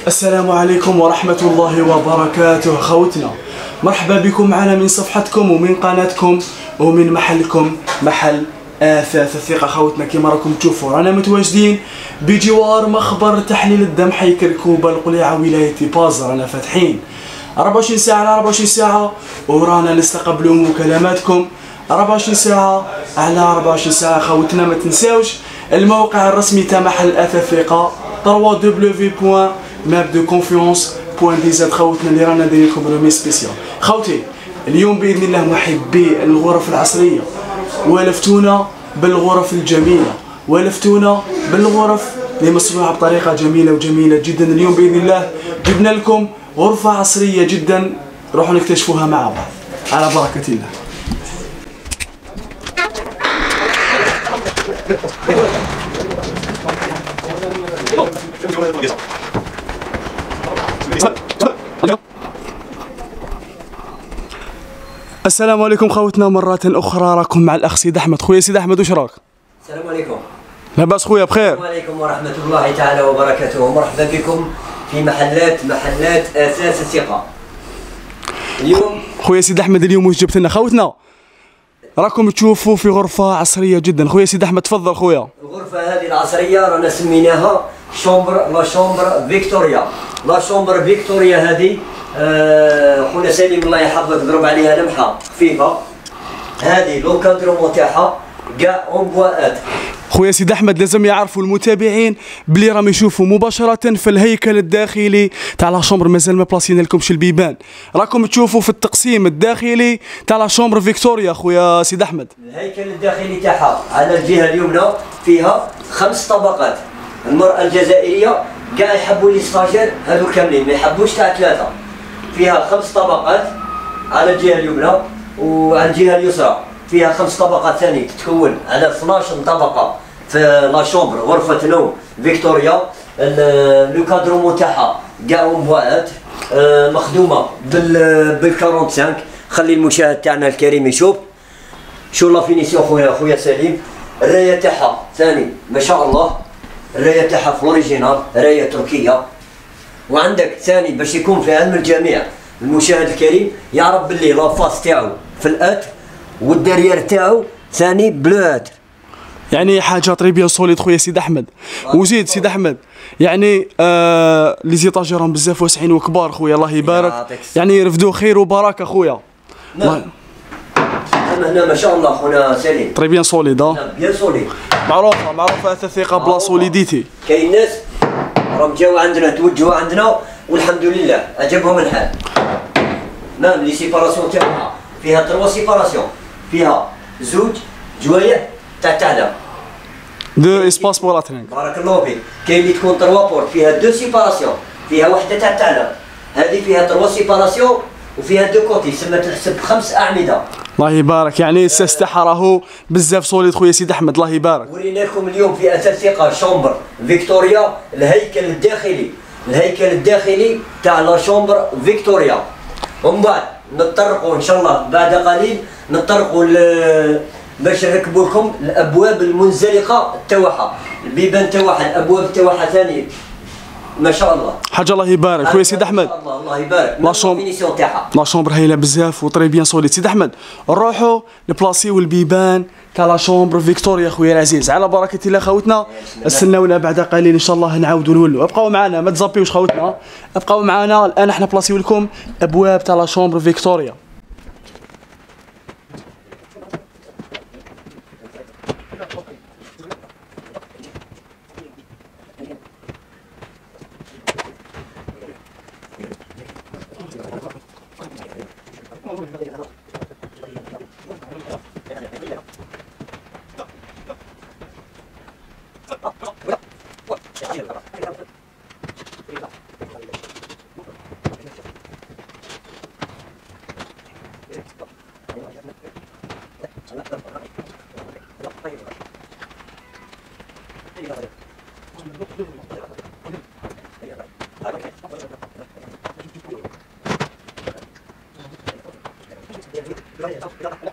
السلام عليكم ورحمة الله وبركاته خوتنا، مرحبا بكم معنا من صفحتكم ومن قناتكم ومن محلكم، محل اثاث الثقة. خوتنا كما راكم تشوفوا رانا متواجدين بجوار مخبر تحليل الدم حي كركوبة القليعة ولاية بازا. رانا فاتحين 24 ساعة على 24 ساعة ورانا نستقبلوا مكالماتكم 24 ساعة على 24 ساعة. خوتنا ما تنساوش الموقع الرسمي تاع محل اثاث الثقة www.mapdeconfiance.dz. خوتنا اللي رانا دايرين لكم رومي سبيسيال. خوتي اليوم باذن الله محبي الغرف العصريه والفتونا بالغرف الجميله، والفتونا بالغرف اللي مصنوعه بطريقه جميله وجميله جدا. اليوم باذن الله جبنا لكم غرفه عصريه جدا، روحوا نكتشفوها مع بعض على بركه الله. السلام عليكم خوتنا مرة أخرى، راكم مع الأخ سيد أحمد. خويا سيد أحمد واش راك؟ السلام عليكم. لاباس خويا بخير؟ السلام عليكم ورحمة الله تعالى وبركاته، مرحبا بكم في محلات أساس الثقة. اليوم خويا سيد أحمد اليوم واش جبت لنا خوتنا؟ راكم تشوفوا في غرفة عصرية جدا. خويا سيد أحمد تفضل خويا. الغرفة هذه العصرية رانا سميناها لا شومبر فيكتوريا. لا شومبر فيكتوريا هذه خونا سليم الله يحفظك ضرب عليها لمحة خفيفة. هذه لوكادرومون تاعها كاع اونبواءات. خويا سيد احمد لازم يعرفوا المتابعين بلي راهم يشوفوا مباشره في الهيكل الداخلي تاع لا شومبر، مازال ما بلاصينا لكمش البيبان، راكم تشوفوا في التقسيم الداخلي تاع لا شومبر فيكتوريا. خويا سيد احمد الهيكل الداخلي تاعها على الجهه اليمنى فيها 5 طبقات. المراه الجزائريه كاع يحبوا لي ستاجير هذو كاملين، ما يحبوش تاع 3. فيها 5 طبقات على الجهه اليمنى، وعلى الجهه اليسرى فيها 5 طبقات ثاني تتكون على 12 طبقه في لا شومبر غرفه نوم فيكتوريا. لوكادرومون تاعها كاع اونبواءات مخدومه بال 45. خلي المشاهد تاعنا الكريم يشوف شو لا فينيسيون خويا سليم. الرايه تاعها ثاني ما شاء الله، الرايه تاعها في اوريجينال رايه تركيه. وعندك ثاني باش يكون في علم الجميع المشاهد الكريم يعرف باللي لافاس تاعو في الات والدرير تاعو ثاني بلوات، يعني حاجه طريبيا سوليد خويا سيد احمد. وزيد سيد احمد يعني لي زيطاجي راهم بزاف واسعين وكبار خويا، الله يبارك، يعني يرفدوا خير وبركه خويا. هنا ما شاء الله خونا سليم طريبيا سوليد. بيان سوليد، معروفه الثقه بلا سوليديتي. كاين ناس راهم جاوا عندنا توجهوا عندنا والحمد لله عجبهم الحال. مام لي سيباراسيون تاعها فيها 3 سيباراسيون، فيها زوج جوايه تاع الثعلب، 2 اسباس بور لاترينغ. بارك الله فيك. كاين اللي تكون 3 بورت فيها 2 سيباراسيون، فيها وحده تاع الثعلب، هذه فيها 3 سيباراسيون وفيها 2 كوتي، تسمى تحسب 5 أعمدة. الله يبارك، يعني السستح راهو بزاف سوليد خويا سيد احمد، الله يبارك. ورينا لكم اليوم في اساس ثقه شومبر فيكتوريا الهيكل الداخلي تاع لا شومبر فيكتوريا. ومن بعد نطرقوا ان شاء الله بعد قليل نطرقوا باش نركبوا لكم الابواب المنزلقه تاعها، البيبان تاعها، الابواب تاعها ثاني ما شاء الله، حاجه الله يبارك خويا سيد احمد. الله يبارك. لا شومبر هايله بزاف وطري بيان سوليد. سيد احمد نروحوا نبلاصيو البيبان تاع لا شومبر فيكتوريا خويا العزيز على بركه الله. خوتنا استناونا بعد قليل ان شاء الله نعاودوا نولوا. ابقاو معنا ما تزابيوش خوتنا، ابقاو معنا. الان احنا بلاصيو لكم ابواب تاع لا شومبر فيكتوريا.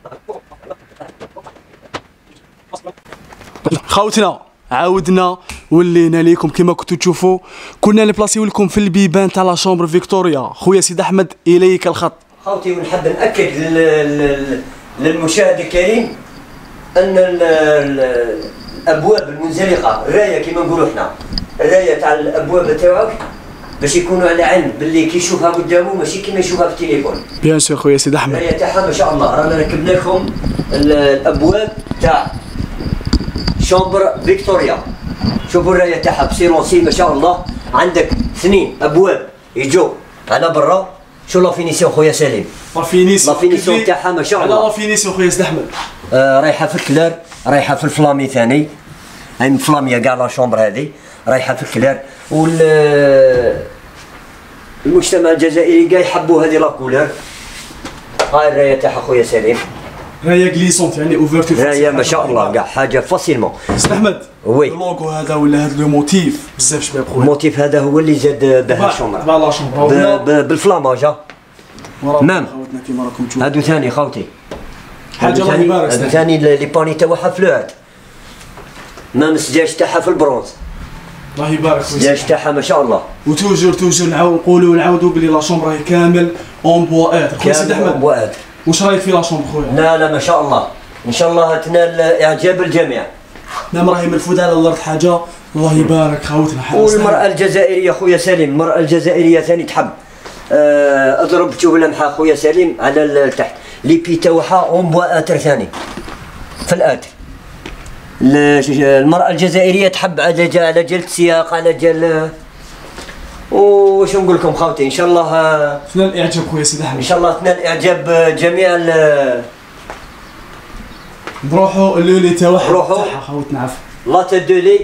خوتنا عاودنا ولينا ليكم كما كنتوا تشوفوا. كنا نبلاصيو لكم في البيبان تاع لا شومبر فيكتوريا. خويا سيد احمد اليك الخط. خوتي، ونحب ناكد للمشاهد الكريم ان الابواب المنزلقه، الرايه كما نقولوا احنا، الرايه تاع الابواب تاعك باش يكونوا على علم باللي كي يشوفها قدامه ماشي كيما يشوفها في التليفون. بيان سور خويا سيد احمد. الرايه تاعها ما شاء الله، رانا ركبنا لكم الابواب تاع شومبر فيكتوريا. شوفوا الرايه تاعها بسيلونسي ما شاء الله. عندك 2 ابواب يجوا على برا. شو لا فينيسيون خويا سليم؟ لا فينيسيون تاعها ما شاء الله. على لا فينيسيون خويا سيد احمد. رايحه في الكلار، رايحه في الفلامي ثاني. هاي مفلاميه كاع لا شومبر هذه، رايحه في الكلار. المجتمع الجزائري كاع يحبوا هذه لا كولور. هاي الرايه تاعها خويا سليم، رايه غليسونت يعني اوفرتور. رايه ما شاء الله كاع حاجه فاسيلمون. سيد احمد، وي اللوغو هذا ولا هذا لو موتيف بزاف شباب خويا. الموتيف هذا هو اللي زاد به الشومبر. تبع لا شومبر بالفلاماجه. مام خوتنا كيما راكم تشوفوا. هادو ثاني خوتي، حاجه الله يبارك. هادو ثاني لي باني تاعها فلوت. مام السجاج تاعها في البرونز. الله يبارك فيك. السجاج تاعها ما شاء الله. وتوجور نقولوا ونعاودوا بلي لا شومبر راهي كامل اون بواات. خويا سيد احمد، واش رايك في لا شومبر خويا؟ لا ما شاء الله، ان شاء الله تنال اعجاب الجميع. نعم، راهي مرفوده على الارض حاجه الله يبارك خوتنا. والمراه الجزائريه خويا سليم، المراه الجزائريه ثاني تحب. اضرب تشوف لمحه خويا سليم على التحت، لي بي تاعها اون بوااتر ثاني في الاتر. المراه الجزائريه تحب على جال السياق، على جال واش نقول لكم خوتي، ان شاء الله تنال الاعجاب خويا سيد احمد. ان شاء الله تنال اعجاب جميع. نروحوا لولي تاعها خوتنا عفوا. لا تيت دو لي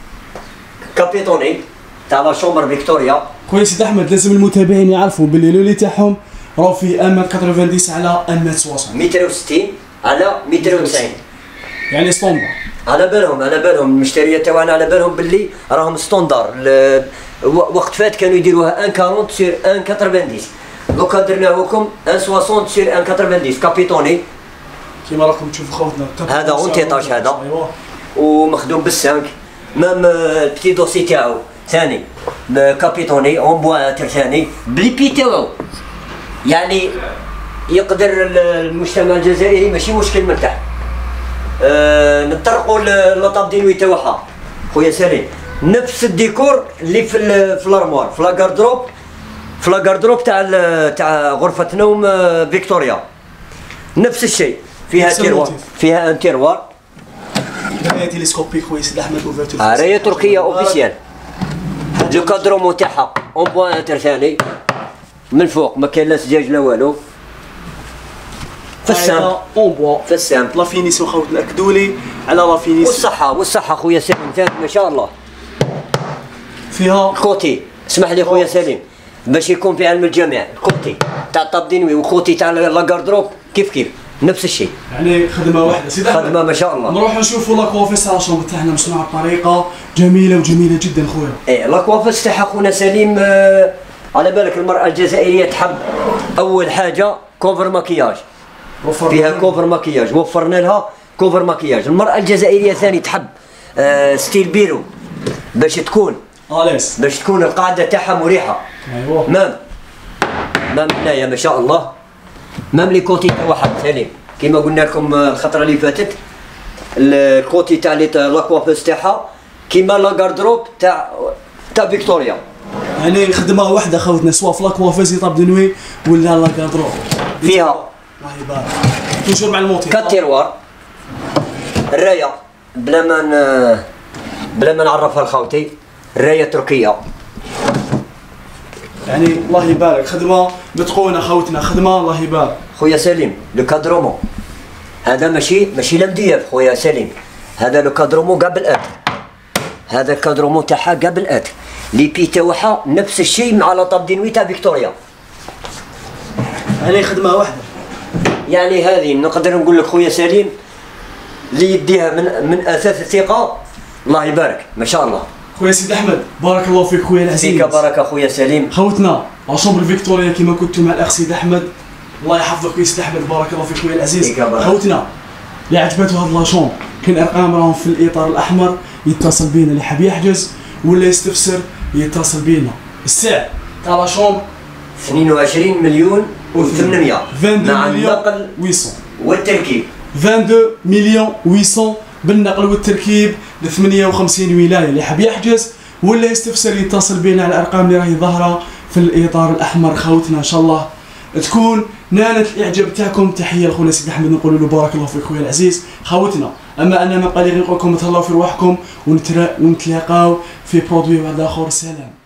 كابيتوني تاع لا شومبر فيكتوريا. خويا سيد احمد، لازم المتابعين يعرفوا باللي لولي تاعهم راه فيه 1.90 على 1.60، 160 على 190. يعني ستوندار. على بالهم المشتريه تاعنا على بالهم باللي راهم ستوندار. وقت فات كانوا يديروها 1.40 سير 1.90. دوكا درناه لكم 1.60 سير 1.90 كابيتوني. كيما راكم تشوفوا خوتنا هذا اون تيطاج هذا. ايوا، ومخدوم بالسانك. مام بتي دوسي تاعو ثاني كابيتوني اون بواتر ثاني بلي بي تاعو. يعني يقدر المجتمع الجزائري ماشي مشكل من تحت نطرقوا لاطاب دينوي تاعها خويا سليم. نفس الديكور اللي في الارموار، في لاكاردروب تاع غرفه نوم فيكتوريا. نفس الشيء، فيها تيروار، فيها ان تيروار. رايه تيليسكوبيك خويا سيد احمد اوفرتور. رايه تركيه اوفيسيال. لو كادرومو تاعها اون بوانتر ثاني من الفوق، ما كاين لا سجاج لا والو. في السامبل اون بوا، في السامبل. لا فينيسيون خوتنا اكدوا لي على لا فينيسيون. والصحه خويا سليم ثاني ما شاء الله. فيها الكوتي، اسمح لي خويا سليم باش يكون في علم الجميع، الكوتي تاع الطاب دينوي والكوتي تاع لاكاردروب كيف نفس الشيء، يعني خدمه واحده سيدي احمد. خدمه ما شاء الله. نروحوا نشوفوا لاكوافيس تاع الشومبر تاعنا مصنوعه بطريقه جميله جدا خويا. ايه لاكوافيس تاعها خونا سليم. على بالك المراه الجزائريه تحب اول حاجه كوفر ماكياج، فيها كوفر ماكياج، وفرنا لها كوفر ماكياج. المراه الجزائريه ثاني تحب ستيل بيرو باش تكون باش تكون القاعده تاعها مريحه. ايوا، مام هنايا ما شاء الله. مام لي كوتي تاعها سليم كيما قلنا لكم الخطره اللي فاتت. الكوتي تاع لاكوافيس تاعها كيما لاكاردروب تاع فيكتوريا، يعني خدمه واحده خوتنا، سواء في لاكوافيس طاب دنوي ولا لاكاردروب. فيها الله يبارك توجور مع الموتيف. كاتيروار. الرايه بلا ما نعرفها لخوتي، الرايه تركيه. يعني الله يبارك، خدمه متقونه خوتنا، خدمه الله يبارك. خويا سليم لو كادرومون هذا ماشي لمديف خويا سليم، هذا لو كادرومون قبل اتر. هذا الكادرومون تاعها قبل اتر. لي بي تاعها نفس الشيء مع لاطاب دينوي تاع فيكتوريا. يعني خدمه واحده. يعني هذه نقدر نقول لك خويا سليم اللي يديها من اساس الثقه. الله يبارك ما شاء الله. خويا سيدي احمد بارك الله فيك خويا العزيز. فيك بركه خويا سليم. خوتنا لا شومبر فيكتوريا كما كنتم مع الاخ سيدي احمد، الله يحفظك خويا سيدي احمد، بارك الله فيك خويا العزيز. خوتنا اللي عجبته هاد لاشومبر كاين ارقام راهم في الاطار الاحمر، يتصل بينا اللي حاب يحجز ولا يستفسر يتصل بينا. السعر تاع لاشومبر 22 مليون و800 مع النقل 800 والتركيب. 22 مليون 800 بالنقل والتركيب ل 58 ولايه. اللي حاب يحجز ولا يستفسر يتصل بينا على الارقام اللي راهي ظاهره في الاطار الاحمر. خوتنا ان شاء الله تكون نالت الاعجاب تاعكم. تحيه لخونا سيدي احمد، نقول له بارك الله فيك خويا العزيز. خوتنا اما انا ما بقى لي غير نقول لكم تهلاو في رواحكم ونتلاقاو في برودوي واحد اخر. سلام.